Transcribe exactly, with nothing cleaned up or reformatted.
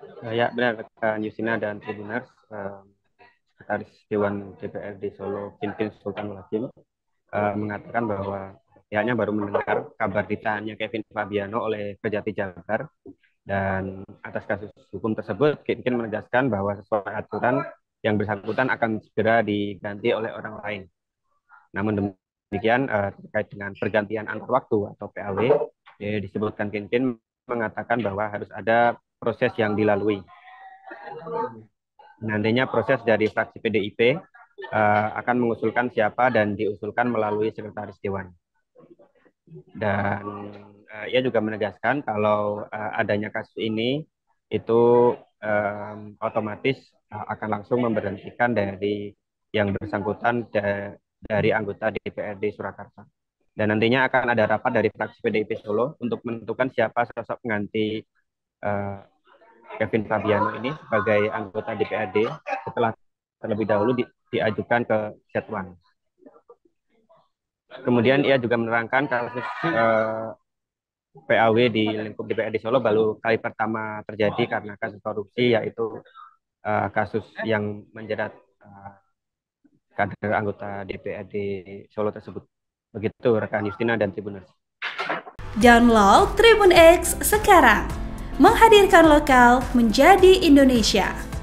Eh, Ya, benar, rekan Yusina dan Tribuners, eh, Sekretaris Dewan D P R D Solo, Kintin Sultan Hakim, eh, mengatakan bahwa pihaknya baru mendengar kabar ditahannya Kevin Fabiano oleh Kejati Jabar, dan atas kasus hukum tersebut, Kintin menegaskan bahwa sesuai aturan yang bersangkutan akan segera diganti oleh orang lain. Namun demikian, eh, terkait dengan pergantian antar waktu atau P A W, eh, disebutkan Kintin mengatakan bahwa harus ada proses yang dilalui. Nantinya proses dari fraksi P D I P uh, akan mengusulkan siapa dan diusulkan melalui sekretaris dewan. Dan uh, ia juga menegaskan kalau uh, adanya kasus ini itu um, otomatis uh, akan langsung memberhentikan dari yang bersangkutan da dari anggota D P R D Surakarta. Dan nantinya akan ada rapat dari fraksi P D I P Solo untuk menentukan siapa sosok pengganti uh, Kevin Fabiano ini sebagai anggota D P R D setelah terlebih dahulu di, diajukan ke Setwan. Kemudian ia juga menerangkan kasus eh, P A W di lingkup D P R D Solo baru kali pertama terjadi karena kasus korupsi, yaitu eh, kasus yang menjerat eh, kader anggota D P R D Solo tersebut. Begitu rekan Justina dan Tribuners. Download Tribun X sekarang, menghadirkan lokal menjadi Indonesia.